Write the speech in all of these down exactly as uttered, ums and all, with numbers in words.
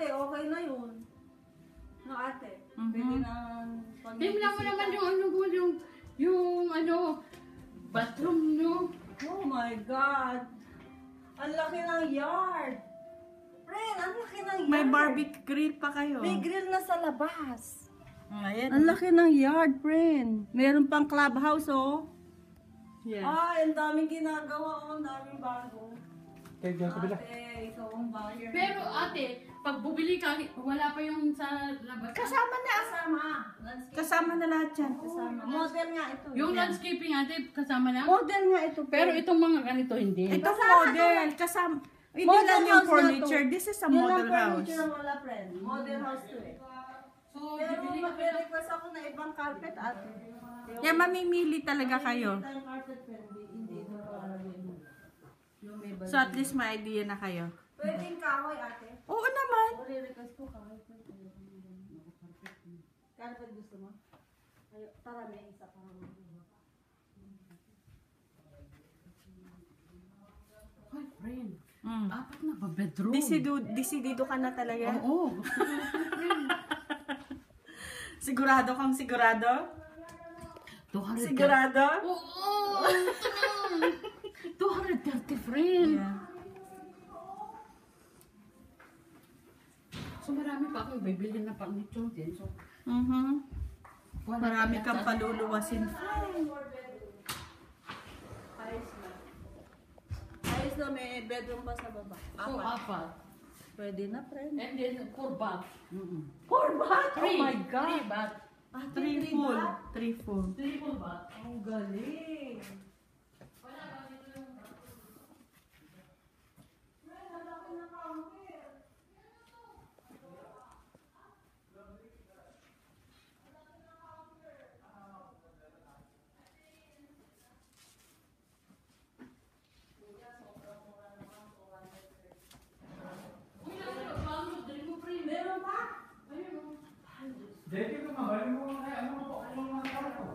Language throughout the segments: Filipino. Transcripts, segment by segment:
ate, okay na yun. No, ate. Mm-hmm. Pwede na... Timla mo naman yung ano mo, yung, yung ano, bathroom nyo. Oh my God! Ang laki ng yard! Friend, ang laki ng yard! May barbecue grill pa kayo. May grill na sa labas. Ayan. Ang laki ng yard, friend. Meron pang clubhouse, oh. Yeah. Ay, ang daming ginagawa, oh. Ang daming bago. Kaya dyan kabila. Ate, ikaw ang buyer. Pero ate, pag bubili ka, wala pa yung sa labas. Kasama na. Kasama. Landscape. Kasama na lahat yan. Kasama. Model nga ito. Yung landscaping ate, kasama na. Model nga ito. Pero itong mga ganito hindi. Ito Kasama model. Kasama. Hindi Model lang house yung na furniture. to. This is a Yun model ang house. furniture ang wala, friend. Model house to eh. So, Pero bibili ka pa. mag-request ako na ibang carpet, ate. Yeah, mamimili talaga kayo. Hindi tayong carpet, friend. Hindi ito para yun. Yung may So at least may idea na kayo. pwedeng kahoy, ate. Oo naman. O, re-request ko kahoy. Carpet gusto mo? Ay, tara, may isa pa naman. Ay, friend. Mm. Apat na ba bedroom? Desidido, desidido ka na talaga. Oo. Sigurado kang sigurado? two hundred Sigurado? Oo! two hundred thirty, friend. Yeah. So marami pa akong bibili na furniture din. So, Mhm. wala Marami pa kang yata. paluluwasin. Ayos na. Ayos na, may bedroom pa sa baba. So, apat. Pwede na, friend. And then, four bath. Mm-mm. Four bath? Three. Oh my God! Three bath. Ah, Three full. Three full. Three full bath. Ang galing. Meron pa? Dito ka mabalik mo na ano mo po kung mga tao ko.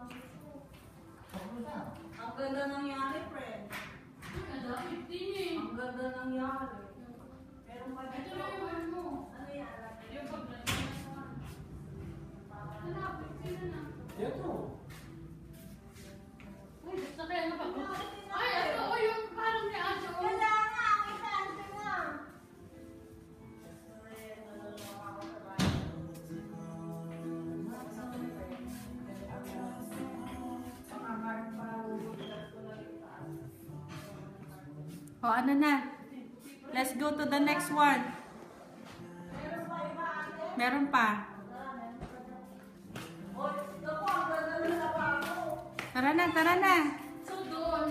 Ang ganda nangyari, friend. fifteen eh. Ang ganda nangyari. Meron pa dito. Ito na yung ano mo. Ano yan? Yung pag-lalagyan. Ano, fifteen na na. Dito. Uy, basta kaya na ba? Ay, ano, o yung parang ni Aso. Wala nga, kita ante nga. O ano na? Let's go to the next one. Meron pa. Tara na, tara na. So doon.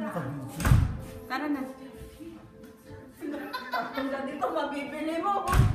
Tara na. Ang ganda dito, mabibili mo.